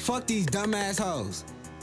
Fuck these dumbass hoes.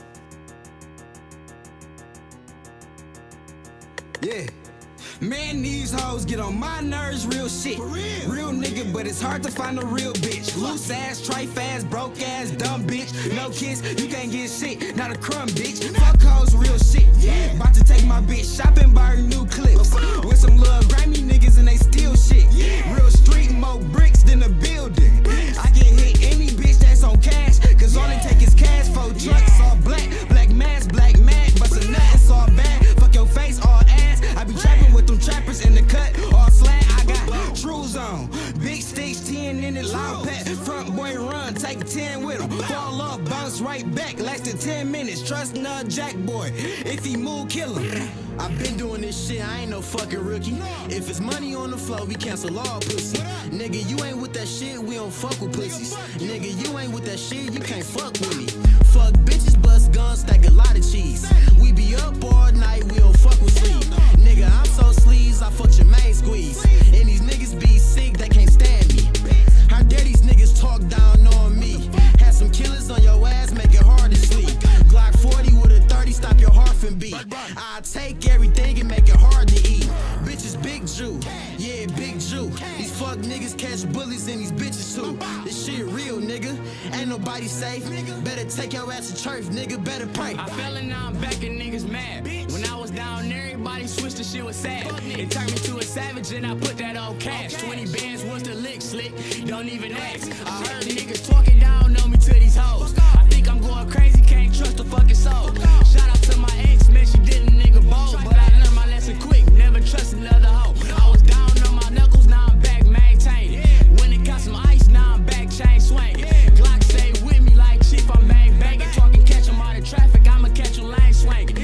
Yeah. Man, these hoes get on my nerves, real shit. Real nigga, but it's hard to find a real bitch. Loose ass, trife ass, broke ass, dumb bitch. No kiss, you can't get shit, not a crumb, bitch. Fuck hoes, real shit. About to take my bitch shopping, buy her new clips. With some little grimy niggas and they steal shit. Real street, more bricks than a building. I can hit any bitch that's on cash, cause all they take is cash for trucks, all black. Black mask, black mag, bust a nut, it's all bad. Fuck your face, all ass. I be trapping with them trappers in the cut, all slack. I got trues on, big sticks, 10 in it, loud pet. Front boy run, take 10 with him. Fall off, bounce right back, lasted 10 minutes. Trust no jack boy, if he move, kill him. I been doing this shit, I ain't no fucking rookie. If it's money on the floor, we cancel all pussy. Nigga, you ain't with that shit, we don't fuck with pussies. Nigga, you ain't with that shit, you can't fuck with me. Fuck bitches, bust guns, stack a lot of cheese. We be up all night, we don't fuck with sleep. Nigga, I'm so sleaze, I fuck your main squeeze. And these niggas be sick, they can't stand me. How dare these niggas talk down on me? Had some killers on your ass, make it hard to sleep. Glock 40 with a 30, stop your heart from beat. I take everything and make it hard to eat. Bitches big Jew, yeah, big Jew. These fuck niggas catch bullets and these bitches too. This shit real, nigga, ain't nobody safe. Better take your ass to church, nigga, better pray. I fell and now I'm back and niggas mad. When I was down there, everybody switched the shit was sad. It turned me to a savage and I put that on cash. 20 bands, what's the lick, slick? Don't even ask. I heard niggas talking down on me to these hoes. I think I'm going crazy, can't trust a fucking soul. Shout out to my ex, man, she did a nigga bold. But I learned my lesson quick, never trust another hoe. I was down on my knuckles, now I'm back maintaining. When it got some ice, now I'm back chain swinging. Glock stay with me like Chief, I'm bang banging. Talking catch 'em out of traffic, I'ma catch 'em lane swinging.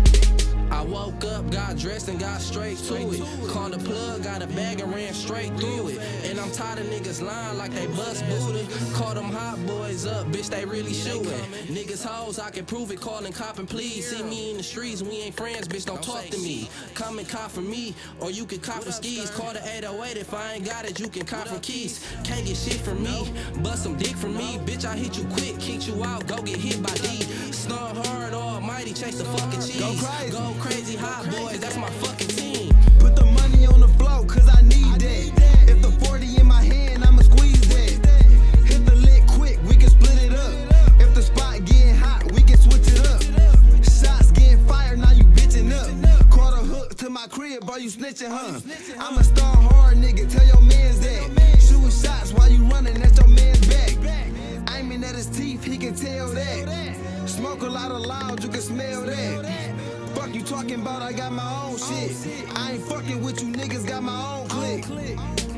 I woke up, got dressed and got straight to it. Called the plug, got a bag and ran straight through it. And I'm tired of niggas lying like they bust booted. Call them hot boys up, bitch, they really shooting. Niggas hoes, I can prove it, calling cop and please. See me in the streets, we ain't friends, bitch, don't talk to me. Come and cop from me, or you can cop from skis. Call the 808 if I ain't got it, you can cop from keys. Can't get shit from me, bust some dick from me. Bitch, I hit you quick, kick you out, go get hit by D. Snore hard, almighty, chase the fucking cheese. Go crazy, hot boys, that's my fucking team. Put the money on the floor, cause I need that. If the 40 in my hand, I'ma squeeze that. Hit the lick quick, we can split it up. If the spot getting hot, we can switch it up. Shots getting fired, now you bitching up. Caught a hook to my crib, boy, you snitching, huh? I'm a star hard nigga, tell your mans that. Shooting shots while you running, that's your man's back. Aiming at his teeth, he can tell that. Smoke a lot of loud, you can smell that. Fuck you talking about, I got my own shit. I ain't fucking with you niggas, got my own clique.